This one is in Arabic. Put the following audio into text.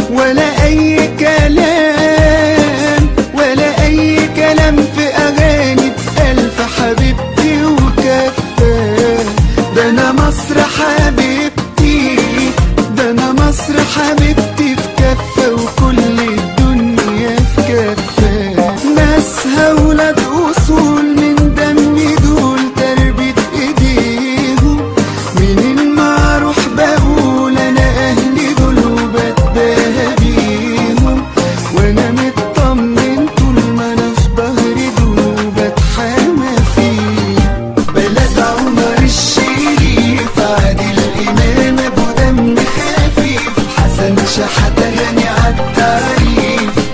ولا أي كلام ولا أي كلام في أغاني بألف حبيبتي وكفاه. ده أنا مصر حبيبتي، ده أنا مصر حبيبتي في كفة وكل الدنيا في كفة. ناسها ولاد أصول من دمي دول تربية إيديهم، منين ما أروح بقول أنا أهلي دول وبتباهى بيهم، وأنا مطمن طول ما أنا في ظهري دول وبتحامى فيه. بلد عمر الشريف، عادل إمام أبو دم خفيف، حسن شحاتة غني عالتعريف،